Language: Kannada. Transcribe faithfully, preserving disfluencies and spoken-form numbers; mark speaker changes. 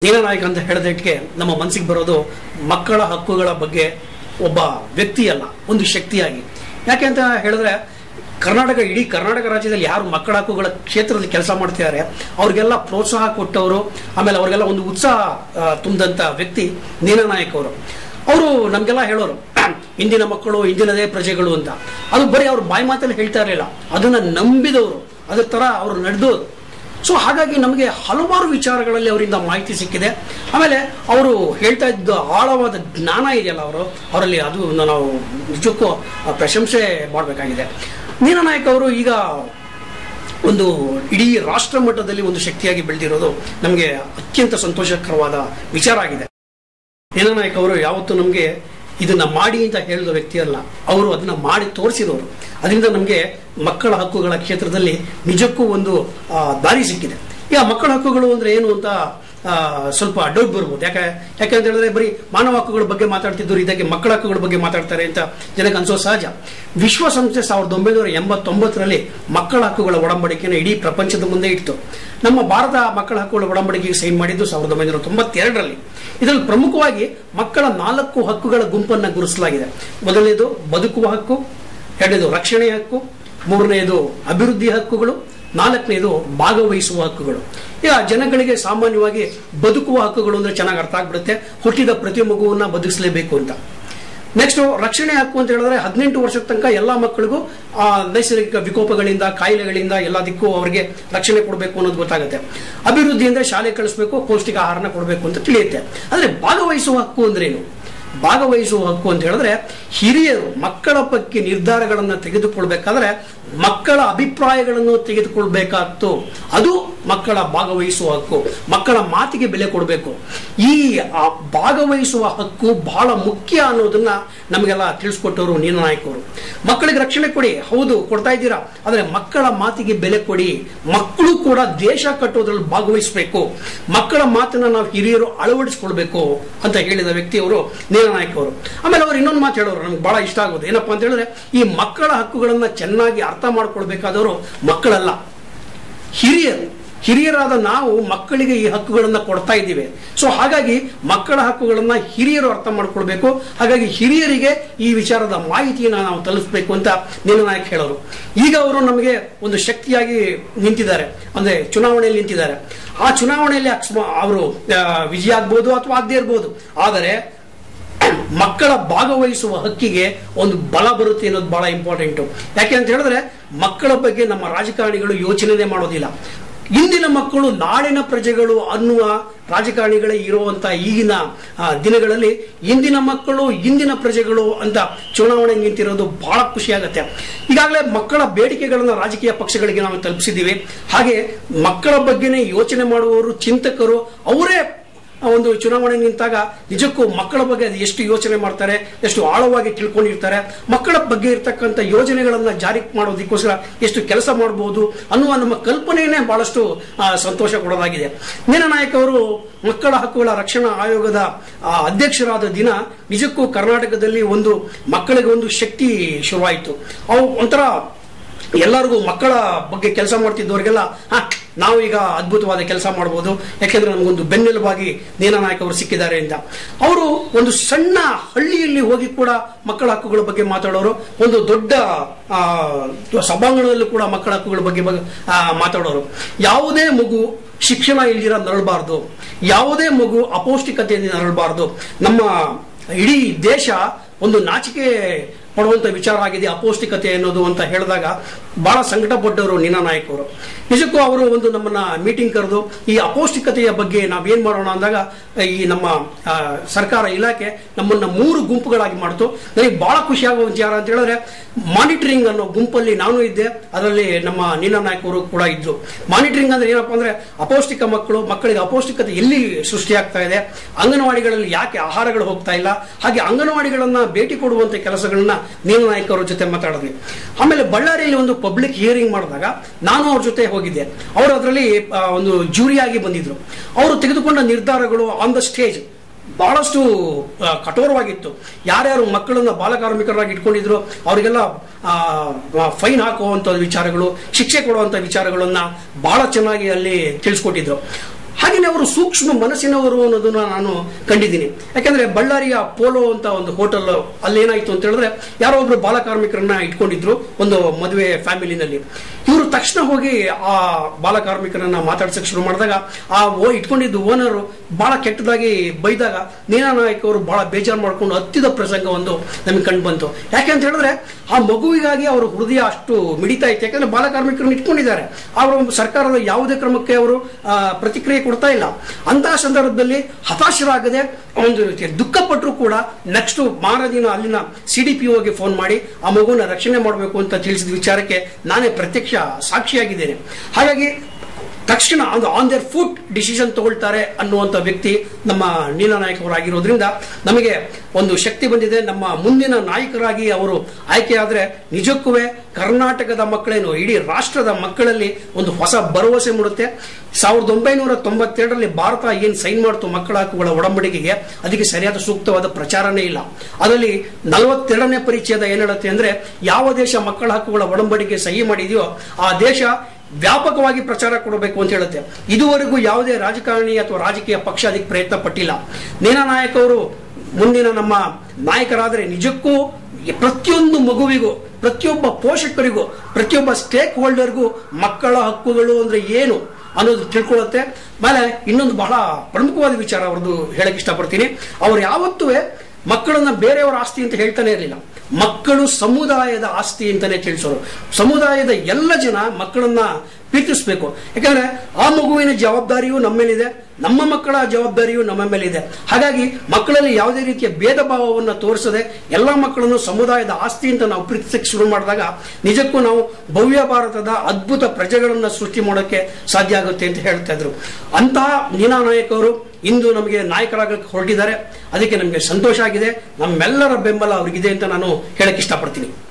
Speaker 1: ನಾಯಕ ಅಂತ ಹೇಳಿದಕ್ಕೆ ನಮ್ಮ ಮನಸ್ಸಿಗೆ ಬರೋದು ಮಕ್ಕಳ ಹಕ್ಕುಗಳ ಬಗ್ಗೆ ಒಬ್ಬ ವ್ಯಕ್ತಿ ಅಲ್ಲ, ಒಂದು ಶಕ್ತಿಯಾಗಿ. ಯಾಕೆ ಅಂತ ಹೇಳಿದ್ರೆ ಕರ್ನಾಟಕ ಇಡೀ ಕರ್ನಾಟಕ ರಾಜ್ಯದಲ್ಲಿ ಯಾರು ಮಕ್ಕಳ ಹಕ್ಕುಗಳ ಕ್ಷೇತ್ರದಲ್ಲಿ ಕೆಲಸ ಮಾಡ್ತಿದ್ದಾರೆ ಅವ್ರಿಗೆಲ್ಲ ಪ್ರೋತ್ಸಾಹ ಕೊಟ್ಟವರು, ಆಮೇಲೆ ಅವ್ರಿಗೆಲ್ಲ ಒಂದು ಉತ್ಸಾಹ ತುಂಬಿದಂಥ ವ್ಯಕ್ತಿ ನಾಯಕ್ ಅವರು. ಅವರು ನಮಗೆಲ್ಲ ಹೇಳೋರು ಇಂದಿನ ಮಕ್ಕಳು ಇಂದಿನದೇ ಪ್ರಜೆಗಳು ಅಂತ. ಅದು ಬರೀ ಅವ್ರು ಬಾಯಿ ಮಾತಲ್ಲಿ ಹೇಳ್ತಾ ಇರಲಿಲ್ಲ, ಅದನ್ನ ನಂಬಿದವರು, ಅದ್ರ ತರ ಅವರು ನಡೆದವರು. ಸೊ ಹಾಗಾಗಿ ನಮಗೆ ಹಲವಾರು ವಿಚಾರಗಳಲ್ಲಿ ಅವರಿಂದ ಮಾಹಿತಿ ಸಿಕ್ಕಿದೆ. ಆಮೇಲೆ ಅವರು ಹೇಳ್ತಾ ಇದ್ದ ಆಳವಾದ ಜ್ಞಾನ ಇದೆಯಲ್ಲ ಅವರು ಅವರಲ್ಲಿ, ಅದು ನಾವು ನಿಜಕ್ಕೂ ಪ್ರಶಂಸೆ ಮಾಡಬೇಕಾಗಿದೆ. ನಾಯಕ್ ಅವರು ಈಗ ಒಂದು ಇಡೀ ರಾಷ್ಟ್ರ ಮಟ್ಟದಲ್ಲಿ ಒಂದು ಶಕ್ತಿಯಾಗಿ ಬೆಳೆದಿರೋದು ನಮಗೆ ಅತ್ಯಂತ ಸಂತೋಷಕರವಾದ ವಿಚಾರ ಆಗಿದೆ. ನಾಯಕ್ ಅವರು ಯಾವತ್ತೂ ನಮಗೆ ಇದನ್ನ ಮಾಡಿ ಅಂತ ಹೇಳಿದ ವ್ಯಕ್ತಿ ಅಲ್ಲ, ಅವರು ಅದನ್ನ ಮಾಡಿ ತೋರಿಸಿದವರು. ಅದರಿಂದ ನಮಗೆ ಮಕ್ಕಳ ಹಕ್ಕುಗಳ ಕ್ಷೇತ್ರದಲ್ಲಿ ನಿಜಕ್ಕೂ ಒಂದು ದಾರಿ ಸಿಕ್ಕಿದೆ. ಈಗ ಮಕ್ಕಳ ಹಕ್ಕುಗಳು ಅಂದ್ರೆ ಏನು ಅಂತ ಸ್ವಲ್ಪ ಡೌಟ್ ಬರ್ಬೋದು. ಯಾಕೆ ಯಾಕೆಂತ ಹೇಳಿದ್ರೆ ಬರೀ ಮಾನವ ಹಕ್ಕುಗಳ ಬಗ್ಗೆ ಮಾತಾಡ್ತಿದ್ರು, ಇದಕ್ಕೆ ಮಕ್ಕಳ ಹಕ್ಕುಗಳ ಬಗ್ಗೆ ಮಾತಾಡ್ತಾರೆ ಅಂತ ಜನಕ್ಕೆ ಅನ್ಸೋ ಸಹಜ. ವಿಶ್ವಸಂಸ್ಥೆ ಸಾವಿರದ ಒಂಬೈನೂರ ಎಂಬತ್ತೊಂಬತ್ತರಲ್ಲಿ ಮಕ್ಕಳ ಹಕ್ಕುಗಳ ಒಡಂಬಡಿಕೆಯನ್ನು ಇಡೀ ಪ್ರಪಂಚದ ಮುಂದೆ ಇಟ್ಟು ನಮ್ಮ ಭಾರತ ಮಕ್ಕಳ ಹಕ್ಕುಗಳ ಒಡಂಬಡಿಕೆಗೆ ಸೈನ್ ಮಾಡಿದ್ದು ಸಾವಿರದ ಒಂಬೈನೂರ ತೊಂಬತ್ತೆರಡರಲ್ಲಿ. ಇದರಲ್ಲಿ ಪ್ರಮುಖವಾಗಿ ಮಕ್ಕಳ ನಾಲ್ಕು ಹಕ್ಕುಗಳ ಗುಂಪನ್ನು ಗುರುತಿಸಲಾಗಿದೆ. ಮೊದಲನೇದು ಬದುಕುವ ಹಕ್ಕು, ಎರಡನೇದು ರಕ್ಷಣೆಯ ಹಕ್ಕು, ಮೂರನೆಯದು ಅಭಿವೃದ್ಧಿ ಹಕ್ಕುಗಳು, ನಾಲ್ಕನೇದು ಭಾಗವಹಿಸುವ ಹಕ್ಕುಗಳು. ಈಗ ಜನಗಳಿಗೆ ಸಾಮಾನ್ಯವಾಗಿ ಬದುಕುವ ಹಕ್ಕುಗಳು ಅಂದ್ರೆ ಚೆನ್ನಾಗಿ ಅರ್ಥ ಆಗ್ಬಿಡುತ್ತೆ, ಹುಟ್ಟಿದ ಪ್ರತಿ ಮಗುವನ್ನ ಬದುಕಿಸಲೇಬೇಕು ಅಂತ. ನೆಕ್ಸ್ಟ್ ರಕ್ಷಣೆ ಹಕ್ಕು ಅಂತ ಹೇಳಿದ್ರೆ ಹದಿನೆಂಟು ವರ್ಷದ ತನಕ ಎಲ್ಲಾ ಮಕ್ಕಳಿಗೂ ಆ ನೈಸರ್ಗಿಕ ವಿಕೋಪಗಳಿಂದ ಕಾಯಿಲೆಗಳಿಂದ ಎಲ್ಲದಕ್ಕೂ ಅವರಿಗೆ ರಕ್ಷಣೆ ಕೊಡಬೇಕು ಅನ್ನೋದು ಗೊತ್ತಾಗುತ್ತೆ. ಅಭಿವೃದ್ಧಿ ಅಂದ್ರೆ ಶಾಲೆ ಕಳಿಸ್ಬೇಕು, ಪೌಷ್ಟಿಕ ಆಹಾರನ ಕೊಡಬೇಕು ಅಂತ ತಿಳಿಯುತ್ತೆ. ಆದ್ರೆ ಭಾಗವಹಿಸುವ ಹಕ್ಕು ಅಂದ್ರೆ ಏನು? ಭಾಗವಹಿಸುವ ಹಕ್ಕು ಅಂತ ಹೇಳಿದ್ರೆ ಹಿರಿಯರು ಮಕ್ಕಳ ಬಗ್ಗೆ ನಿರ್ಧಾರಗಳನ್ನು ತೆಗೆದುಕೊಳ್ಬೇಕಾದ್ರೆ ಮಕ್ಕಳ ಅಭಿಪ್ರಾಯಗಳನ್ನು ತೆಗೆದುಕೊಳ್ಬೇಕಾಗ್ತು. ಅದು ಮಕ್ಕಳ ಭಾಗವಹಿಸುವ ಹಕ್ಕು. ಮಕ್ಕಳ ಮಾತಿಗೆ ಬೆಲೆ ಕೊಡಬೇಕು. ಈ ಭಾಗವಹಿಸುವ ಹಕ್ಕು ಬಹಳ ಮುಖ್ಯ ಅನ್ನೋದನ್ನ ನಮಗೆಲ್ಲ ತಿಳಿಸ್ಕೊಟ್ಟವರು ನಾಯಕ್ ಅವರು. ಮಕ್ಕಳಿಗೆ ರಕ್ಷಣೆ ಕೊಡಿ, ಹೌದು ಕೊಡ್ತಾ ಇದ್ದೀರಾ, ಆದ್ರೆ ಮಕ್ಕಳ ಮಾತಿಗೆ ಬೆಲೆ ಕೊಡಿ. ಮಕ್ಕಳು ಕೂಡ ದೇಶ ಕಟ್ಟೋದ್ರಲ್ಲಿ ಭಾಗವಹಿಸಬೇಕು. ಮಕ್ಕಳ ಮಾತನ್ನ ನಾವು ಹಿರಿಯರು ಅಳವಡಿಸಿಕೊಳ್ಬೇಕು ಅಂತ ಹೇಳಿದ ವ್ಯಕ್ತಿಯವರು ನಾಯಕ್ ಅವರು. ಆಮೇಲೆ ಅವರು ಇನ್ನೊಂದು ಮಾತು ಹೇಳೋರು, ನಮ್ಗೆ ಬಹಳ ಇಷ್ಟ ಆಗೋದು ಏನಪ್ಪಾ ಅಂತ ಹೇಳಿದ್ರೆ, ಈ ಮಕ್ಕಳ ಹಕ್ಕುಗಳನ್ನ ಚೆನ್ನಾಗಿ ಅರ್ಥ ಮಾಡ್ಕೊಳ್ಬೇಕಾದವರು ಮಕ್ಕಳಲ್ಲ, ಹಿರಿಯರು. ಹಿರಿಯರಾದ ನಾವು ಮಕ್ಕಳಿಗೆ ಈ ಹಕ್ಕುಗಳನ್ನ ಕೊಡ್ತಾ ಇದ್ದೀವಿ. ಸೊ ಹಾಗಾಗಿ ಮಕ್ಕಳ ಹಕ್ಕುಗಳನ್ನ ಹಿರಿಯರು ಅರ್ಥ ಮಾಡ್ಕೊಳ್ಬೇಕು. ಹಾಗಾಗಿ ಹಿರಿಯರಿಗೆ ಈ ವಿಚಾರದ ಮಾಹಿತಿಯನ್ನು ನಾವು ತಲುಪಿಸಬೇಕು ಅಂತ ನಾಯಕ್ ಹೇಳೋರು. ಈಗ ಅವರು ನಮಗೆ ಒಂದು ಶಕ್ತಿಯಾಗಿ ನಿಂತಿದ್ದಾರೆ, ಅಂದ್ರೆ ಚುನಾವಣೆಯಲ್ಲಿ ನಿಂತಿದ್ದಾರೆ. ಆ ಚುನಾವಣೆಯಲ್ಲಿ ಅಕಸ್ಮಾ ಅವರು ವಿಜಯ ಆಗ್ಬೋದು ಅಥವಾ ಆಗದೇ ಇರ್ಬೋದು, ಆದರೆ ಮಕ್ಕಳ ಭಾಗವಹಿಸುವ ಹಕ್ಕಿಗೆ ಒಂದು ಬಲ ಬರುತ್ತೆ ಅನ್ನೋದು ಬಹಳ ಇಂಪಾರ್ಟೆಂಟು. ಯಾಕೆ ಅಂತ ಹೇಳಿದ್ರೆ ಮಕ್ಕಳ ಬಗ್ಗೆ ನಮ್ಮ ರಾಜಕಾರಣಿಗಳು ಯೋಚನೆ ಮಾಡೋದಿಲ್ಲ. ಇಂದಿನ ಮಕ್ಕಳು ನಾಳಿನ ಪ್ರಜೆಗಳು ಅನ್ನುವ ರಾಜಕಾರಣಿಗಳೇ ಇರುವಂತ ಈಗಿನ ದಿನಗಳಲ್ಲಿ ಇಂದಿನ ಮಕ್ಕಳು ಇಂದಿನ ಪ್ರಜೆಗಳು ಅಂತ ಚುನಾವಣೆ ನಿಂತಿರೋದು ಬಹಳ ಖುಷಿ ಆಗುತ್ತೆ. ಈಗಾಗಲೇ ಮಕ್ಕಳ ಬೇಡಿಕೆಗಳನ್ನ ರಾಜಕೀಯ ಪಕ್ಷಗಳಿಗೆ ನಾವು ತಲುಪಿಸಿದ್ದೀವಿ. ಹಾಗೆ ಮಕ್ಕಳ ಬಗ್ಗೆನೇ ಯೋಚನೆ ಮಾಡುವವರು, ಚಿಂತಕರು ಅವರೇ ಒಂದು ಚುನಾವಣೆ ನಿಂತಾಗ ನಿಜಕ್ಕೂ ಮಕ್ಕಳ ಬಗ್ಗೆ ಅದು ಎಷ್ಟು ಯೋಚನೆ ಮಾಡ್ತಾರೆ, ಎಷ್ಟು ಆಳವಾಗಿ ತಿಳ್ಕೊಂಡಿರ್ತಾರೆ, ಮಕ್ಕಳ ಬಗ್ಗೆ ಇರ್ತಕ್ಕಂಥ ಯೋಜನೆಗಳನ್ನ ಜಾರಿ ಮಾಡೋದಕ್ಕೋಸ್ಕರ ಎಷ್ಟು ಕೆಲಸ ಮಾಡಬಹುದು ಅನ್ನುವ ನಮ್ಮ ಕಲ್ಪನೆಯೇ ಬಹಳಷ್ಟು ಸಂತೋಷ ಕೊಡೋದಾಗಿದೆ. ನಾಯಕ್ ಅವರು ಮಕ್ಕಳ ಹಕ್ಕುಗಳ ರಕ್ಷಣಾ ಆಯೋಗದ ಅಧ್ಯಕ್ಷರಾದ ದಿನ ನಿಜಕ್ಕೂ ಕರ್ನಾಟಕದಲ್ಲಿ ಒಂದು ಮಕ್ಕಳಿಗೆ ಒಂದು ಶಕ್ತಿ ಶುರುವಾಯಿತು. ಅವು ಒಂಥರ ಎಲ್ಲರಿಗೂ ಮಕ್ಕಳ ಬಗ್ಗೆ ಕೆಲಸ ಮಾಡ್ತಿದ್ದವರಿಗೆಲ್ಲ ಹ ನಾವು ಈಗ ಅದ್ಭುತವಾದ ಕೆಲಸ ಮಾಡಬಹುದು, ಯಾಕೆಂದ್ರೆ ನಮಗೊಂದು ಬೆನ್ನೆಲುಬಾಗಿ ನಾಯಕ್ ಅವರು ಸಿಕ್ಕಿದ್ದಾರೆ ಅಂತ. ಅವರು ಒಂದು ಸಣ್ಣ ಹಳ್ಳಿಯಲ್ಲಿ ಹೋಗಿ ಕೂಡ ಮಕ್ಕಳ ಹಕ್ಕುಗಳ ಬಗ್ಗೆ ಮಾತಾಡೋರು, ಒಂದು ದೊಡ್ಡ ಸಭಾಂಗಣದಲ್ಲೂ ಕೂಡ ಮಕ್ಕಳ ಹಕ್ಕುಗಳ ಬಗ್ಗೆ ಮಾತಾಡೋರು. ಯಾವುದೇ ಮಗು ಶಿಕ್ಷಣ ಇಲ್ದಿರ ನರಳಬಾರ್ದು, ಯಾವುದೇ ಮಗು ಅಪೌಷ್ಟಿಕತೆಯಿಂದ ನರಳಬಾರ್ದು. ನಮ್ಮ ಇಡೀ ದೇಶ ಒಂದು ನಾಚಿಕೆ ಪಡುವಂತ ವಿಚಾರ ಆಗಿದೆ ಅಪೌಷ್ಟಿಕತೆ ಅನ್ನೋದು ಅಂತ ಹೇಳಿದಾಗ ಬಹಳ ಸಂಕಟ ಪಟ್ಟವರು ನಾಯಕ್ ಅವರು. ನಿಜಕ್ಕೂ ಅವರು ಒಂದು ನಮ್ಮನ್ನ ಮೀಟಿಂಗ್ ಕರೆದು ಈ ಅಪೌಷ್ಟಿಕತೆಯ ಬಗ್ಗೆ ನಾವೇನ್ ಮಾಡೋಣ ಅಂದಾಗ ಈ ನಮ್ಮ ಸರ್ಕಾರ ಇಲಾಖೆ ನಮ್ಮನ್ನ ಮೂರು ಗುಂಪುಗಳಾಗಿ ಮಾಡ್ತು. ನನಗೆ ಬಹಳ ಖುಷಿ ಆಗುವ ವಿಚಾರ ಅಂತ ಹೇಳಿದ್ರೆ ಮಾನಿಟರಿಂಗ್ ಅನ್ನೋ ಗುಂಪಲ್ಲಿ ನಾನು ಇದ್ದೆ, ಅದರಲ್ಲಿ ನಮ್ಮ ನಾಯಕ್ ಅವರು ಕೂಡ ಇದ್ರು. ಮಾನಿಟರಿಂಗ್ ಅಂದ್ರೆ ಏನಪ್ಪಾ ಅಂದ್ರೆ ಅಪೌಷ್ಟಿಕ ಮಕ್ಕಳು, ಮಕ್ಕಳಿಗೆ ಅಪೌಷ್ಟಿಕತೆ ಎಲ್ಲಿ ಸೃಷ್ಟಿಯಾಗ್ತಾ ಇದೆ, ಅಂಗನವಾಡಿಗಳಲ್ಲಿ ಯಾಕೆ ಆಹಾರಗಳು ಹೋಗ್ತಾ ಇಲ್ಲ, ಹಾಗೆ ಅಂಗನವಾಡಿಗಳನ್ನ ಭೇಟಿ ಕೊಡುವಂತ ಕೆಲಸಗಳನ್ನ ನಾಯಕ್ ಅವರ ಜೊತೆ ಮಾತಾಡಿದ್ವಿ. ಆಮೇಲೆ ಬಳ್ಳಾರಿಯಲ್ಲಿ ಒಂದು ಪಬ್ಲಿಕ್ ಹಿಯರಿಂಗ್ ಮಾಡಿದಾಗ ನಾನು ಅವ್ರ ಜೊತೆ ಹೋಗಿದ್ದೆ. ಅವರು ಅದರಲ್ಲಿ ಒಂದು ಜೂರಿಯಾಗಿ ಬಂದಿದ್ರು. ಅವರು ತೆಗೆದುಕೊಂಡ ನಿರ್ಧಾರಗಳು ಆನ್ ದ ಸ್ಟೇಜ್ ಬಹಳಷ್ಟು ಕಠೋರವಾಗಿತ್ತು. ಯಾರ್ಯಾರು ಮಕ್ಕಳನ್ನ ಬಾಲಕಾರ್ಮಿಕರಾಗಿ ಇಟ್ಕೊಂಡಿದ್ರು ಅವರಿಗೆಲ್ಲ ಫೈನ್ ಹಾಕುವಂತ ವಿಚಾರಗಳು, ಶಿಕ್ಷೆ ಕೊಡುವಂತ ವಿಚಾರಗಳನ್ನ ಬಹಳ ಚೆನ್ನಾಗಿ ಅಲ್ಲಿ ತಿಳಿಸ್ಕೊಟ್ಟಿದ್ರು. ಹಾಗೆ ಹಾಗೇನೆ ಅವರು ಸೂಕ್ಷ್ಮ ಮನಸ್ಸಿನವರು ಅನ್ನೋದನ್ನ ನಾನು ಕಂಡಿದ್ದೀನಿ. ಯಾಕಂದ್ರೆ ಬಳ್ಳಾರಿಯ ಪೋಲೋ ಅಂತ ಒಂದು ಹೋಟೆಲ್ ಅಲ್ಲಿ ಏನಾಯ್ತು ಅಂತ ಹೇಳಿದ್ರೆ ಯಾರೋ ಒಬ್ರು ಬಾಲ ಕಾರ್ಮಿಕರನ್ನ ಇಟ್ಕೊಂಡಿದ್ರು ಒಂದು ಮದುವೆ ಫ್ಯಾಮಿಲಿನಲ್ಲಿ. ಇವರು ತಕ್ಷಣ ಹೋಗಿ ಆ ಬಾಲ ಕಾರ್ಮಿಕರನ್ನ ಮಾತಾಡ್ಸಕ್ ಶುರು ಮಾಡಿದಾಗ ಆ ಓ ಇಟ್ಕೊಂಡಿದ್ದು ಓನರ್ ಬಹಳ ಕೆಟ್ಟದಾಗಿ ಬೈದಾಗ ನೀನಾ ನಾಯಕ್ ಅವರು ಬಹಳ ಬೇಜಾರು ಮಾಡ್ಕೊಂಡು ಹತ್ತಿದ ಪ್ರಸಂಗ ಒಂದು ನಮಗೆ ಕಂಡು ಬಂತು. ಯಾಕೆ ಅಂತ ಹೇಳಿದ್ರೆ ಆ ಮಗುವಿಗಾಗಿ ಅವರ ಹೃದಯ ಅಷ್ಟು ಮಿಡಿತಾ ಇತ್ತು. ಯಾಕಂದ್ರೆ ಬಾಲ ಕಾರ್ಮಿಕರನ್ನು ಇಟ್ಕೊಂಡಿದ್ದಾರೆ, ಅವರು ಸರ್ಕಾರದ ಯಾವುದೇ ಕ್ರಮಕ್ಕೆ ಅವರು ಪ್ರತಿಕ್ರಿಯೆ ಕೊಡ್ತಾ ಇಲ್ಲ. ಅಂತಹ ಸಂದರ್ಭದಲ್ಲಿ ಹತಾಶರಾಗದೆ ಒಂದು ರೀತಿಯ ದುಃಖಪಟ್ಟರು ಕೂಡ ನೆಕ್ಸ್ಟ್ ಮಾರದಿನ ಅಲ್ಲಿನ ಸಿ ಡಿ ಪಿ ಓಗೆ ಫೋನ್ ಮಾಡಿ ಆ ಮಗುವನ್ನ ರಕ್ಷಣೆ ಮಾಡಬೇಕು ಅಂತ ತಿಳಿಸಿದ ವಿಚಾರಕ್ಕೆ ನಾನೇ ಪ್ರತ್ಯಕ್ಷ ಸಾಕ್ಷಿಯಾಗಿದ್ದೇನೆ. ಹಾಗಾಗಿ ತಕ್ಷಣ ಒಂದು ಆನ್ ದೇರ್ ಫುಟ್ ಡಿಸಿಷನ್ ತಗೊಳ್ತಾರೆ ಅನ್ನುವಂಥ ವ್ಯಕ್ತಿ ನಮ್ಮ ನೀನಾ ನಾಯಕ್ ಅವರಾಗಿರೋದ್ರಿಂದ ನಮಗೆ ಒಂದು ಶಕ್ತಿ ಬಂದಿದೆ. ನಮ್ಮ ಮುಂದಿನ ನಾಯಕರಾಗಿ ಅವರು ಆಯ್ಕೆಯಾದರೆ ನಿಜಕ್ಕೂ ಕರ್ನಾಟಕದ ಮಕ್ಕಳೇನು ಇಡೀ ರಾಷ್ಟ್ರದ ಮಕ್ಕಳಲ್ಲಿ ಒಂದು ಹೊಸ ಭರವಸೆ ಮೂಡುತ್ತೆ. ಸಾವಿರದ ಒಂಬೈನೂರ ತೊಂಬತ್ತೆರಡರಲ್ಲಿ ಭಾರತ ಏನು ಸೈನ್ ಮಾಡ್ತು ಮಕ್ಕಳ ಹಕ್ಕುಗಳ ಒಡಂಬಡಿಕೆಗೆ, ಅದಕ್ಕೆ ಸರಿಯಾದ ಸೂಕ್ತವಾದ ಪ್ರಚಾರನೇ ಇಲ್ಲ. ಅದರಲ್ಲಿ ನಲವತ್ತೆರಡನೇ ಪರಿಚಯದ ಏನ್ ಹೇಳುತ್ತೆ ಅಂದ್ರೆ ಯಾವ ದೇಶ ಮಕ್ಕಳ ಹಕ್ಕುಗಳ ಒಡಂಬಡಿಕೆ ಸಹಿ ಮಾಡಿದೆಯೋ ಆ ದೇಶ ವ್ಯಾಪಕವಾಗಿ ಪ್ರಚಾರ ಕೊಡಬೇಕು ಅಂತ ಹೇಳುತ್ತೆ. ಇದುವರೆಗೂ ಯಾವುದೇ ರಾಜಕಾರಣಿ ಅಥವಾ ರಾಜಕೀಯ ಪಕ್ಷ ಅದಕ್ಕೆ ಪ್ರಯತ್ನ ಪಟ್ಟಿಲ್ಲ. ನೀನಾ ನಾಯಕ್ ಅವರು ಮುಂದಿನ ನಮ್ಮ ನಾಯಕರಾದರೆ ನಿಜಕ್ಕೂ ಪ್ರತಿಯೊಂದು ಮಗುವಿಗೂ, ಪ್ರತಿಯೊಬ್ಬ ಪೋಷಕರಿಗೂ, ಪ್ರತಿಯೊಬ್ಬ ಸ್ಟೇಕ್ ಹೋಲ್ಡರ್ಗೂ ಮಕ್ಕಳ ಹಕ್ಕುಗಳು ಅಂದ್ರೆ ಏನು ಅನ್ನೋದು ತಿಳ್ಕೊಳ್ಳುತ್ತೆ. ಆಮೇಲೆ ಇನ್ನೊಂದು ಬಹಳ ಪ್ರಮುಖವಾದ ವಿಚಾರ ಅವ್ರದ್ದು ಹೇಳಕ್ ಇಷ್ಟಪಡ್ತೀನಿ. ಅವ್ರು ಯಾವತ್ತೂ ಮಕ್ಕಳನ್ನ ಬೇರೆಯವರ ಆಸ್ತಿ ಅಂತ ಹೇಳ್ತಾನೆ ಇರಲಿಲ್ಲ. ಮಕ್ಕಳು ಸಮುದಾಯದ ಆಸ್ತಿ ಅಂತಾನೆ ತಿಳಿಸೋರು. ಸಮುದಾಯದ ಎಲ್ಲ ಜನ ಮಕ್ಕಳನ್ನ ಪ್ರೀತಿಸಬೇಕು. ಯಾಕಂದ್ರೆ ಆ ಮಗುವಿನ ಜವಾಬ್ದಾರಿಯೂ ನಮ್ಮ ಮೇಲಿದೆ, ನಮ್ಮ ಮಕ್ಕಳ ಜವಾಬ್ದಾರಿಯೂ ನಮ್ಮ ಮೇಲಿದೆ. ಹಾಗಾಗಿ ಮಕ್ಕಳಲ್ಲಿ ಯಾವುದೇ ರೀತಿಯ ಭೇದ ಭಾವವನ್ನು ತೋರಿಸದೆ ಎಲ್ಲ ಮಕ್ಕಳನ್ನು ಸಮುದಾಯದ ಆಸ್ತಿ ಅಂತ ನಾವು ಪ್ರೀತಿಸಕ್ಕೆ ಶುರು ಮಾಡಿದಾಗ ನಿಜಕ್ಕೂ ನಾವು ಭವ್ಯ ಭಾರತದ ಅದ್ಭುತ ಪ್ರಜೆಗಳನ್ನ ಸೃಷ್ಟಿ ಮಾಡೋಕ್ಕೆ ಸಾಧ್ಯ ಆಗುತ್ತೆ ಅಂತ ಹೇಳ್ತಾ ಇದ್ರು. ಅಂತಹ ನೀನಾ ನಾಯಕ್ ಅವರು ಇಂದು ನಮಗೆ ನಾಯಕರಾಗಕ್ಕೆ ಹೊರಟಿದ್ದಾರೆ. ಅದಕ್ಕೆ ನಮಗೆ ಸಂತೋಷ ಆಗಿದೆ. ನಮ್ಮೆಲ್ಲರ ಬೆಂಬಲ ಅವರಿಗಿದೆ ಅಂತ ನಾನು ಹೇಳಕ್ ಇಷ್ಟಪಡ್ತೀನಿ.